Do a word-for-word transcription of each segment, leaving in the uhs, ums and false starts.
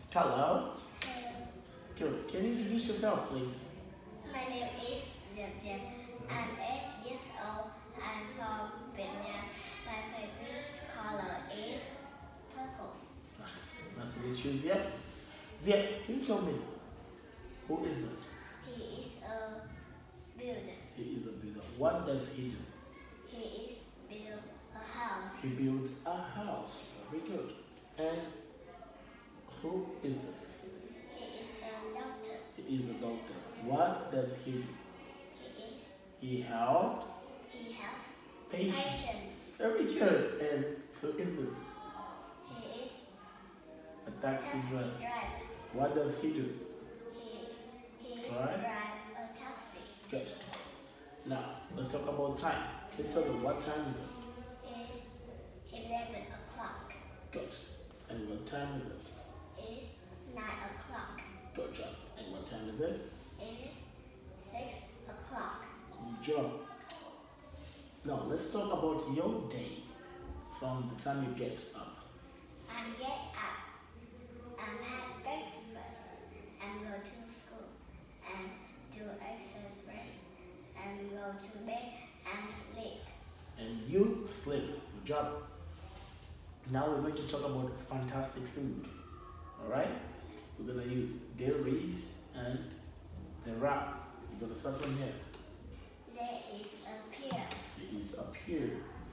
Hello. Hello. Good. Can you introduce yourself, please? My name is Diệp Diệp. I'm eight years old. I'm from Vietnam. My favorite color is purple. Nice to meet you, Ziep. Ziep, can you tell me who is this? He is a builder. He is a builder. What does he do? He is build a house. He builds a house. Very good. And who is this? He is a doctor. He is a doctor. What does he do? He is He helps he helps patients. patients. Very good. And who is this? He is A taxi taxi driver. driver. What does he do? He he Right. drive a taxi. Good. Now, let's talk about time. Can you tell me what time is it? It's eleven o'clock. Good. And what time is it? It's nine o'clock. Good job. And what time is it? It's six o'clock. Good job. Now, let's talk about your day from the time you get up. And get up and have breakfast and go to school and do exercise and go to bed and sleep. And you sleep. Good job. Now we're going to talk about fantastic food. Alright? We're going to use dairies and the wrap. We're going to start from here. There is a pear. It is up here.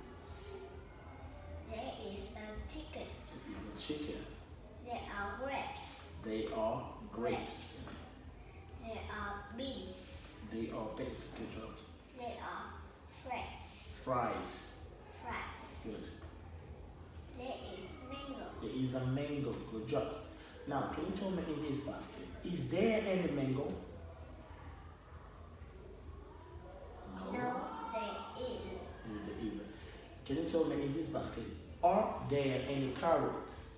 There is a chicken. It is a chicken. There are grapes. They are grapes. There are beans. They are beans. Good job. There are fries. Fries. Fries. Good. There is mango. There is a mango. Good job. Now, can you tell me in this basket, is there any mango? No, there isn't. No, there isn't. Can you tell me in this basket, are there any carrots?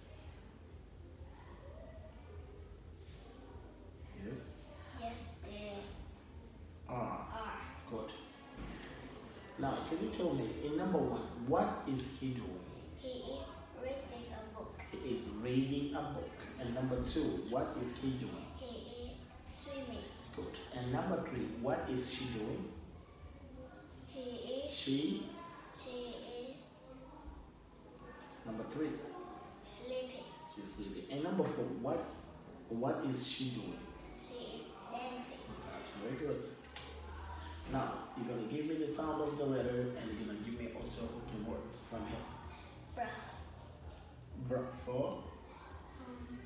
Yes. Yes, there Are. are. Good. Now, can you tell me, in number one, what is he doing? He is reading a book. He is reading a book. And number two, what is he doing? He is swimming. Good. And number three, what is she doing? He is She. she is Number three, sleeping. she's sleeping. And number four, what what is she doing? She is dancing. That's very good. Now, you're going to give me the sound of the letter and you're going to give me also the word from here. Bra. Br for Um,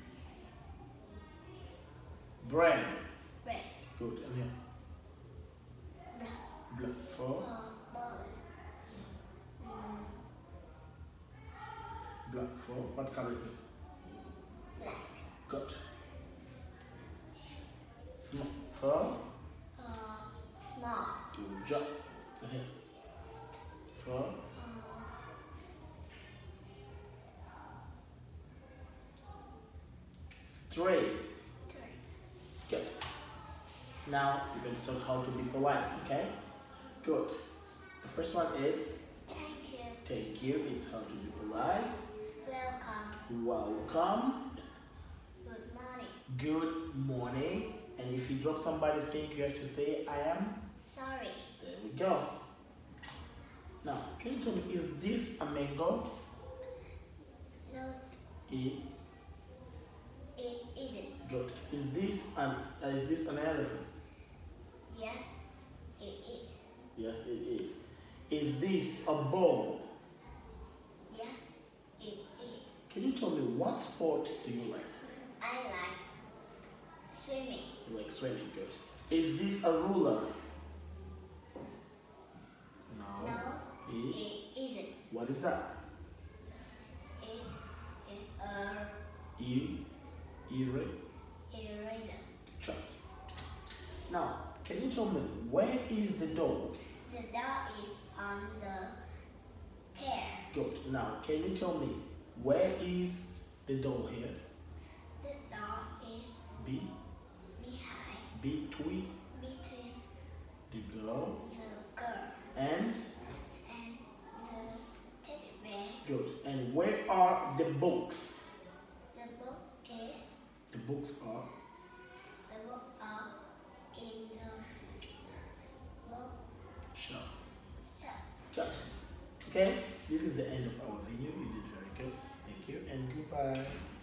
bread. red. Good. And here. Bra. Bl for Uh, ball. Um, black for what color is this? black. Good. Small for Uh, small. good job. So here. For Uh, straight. three. Good. Now you're going to talk how to be polite, okay? Good. The first one is Thank you. thank you. It's how to be polite. Welcome. Welcome. Good morning. Good morning. And if you drop somebody's thing, you have to say I am. Sorry. There we go. Now, can you tell me, is this a mango? No, E. it isn't. Good. Is this an uh, is this an elephant? Yes, it is. Yes, it is. Is this a ball? Yes, it is. Can you tell me what sport do you like? I like swimming. You like swimming. Good. Is this a ruler? No. No, E. it isn't. What is that? It is a E. Eraser. eraser. Good job. Now, can you tell me where is the door? The door is on the chair. Good. Now, can you tell me where is the door here? The door is Be behind, between between the girl the girl and and the teddy bear. good. And where are the books? The book is books are The book are in the book shelf. shelf. Gotcha. Okay, this is the end of our video. You did very good. Thank you and goodbye.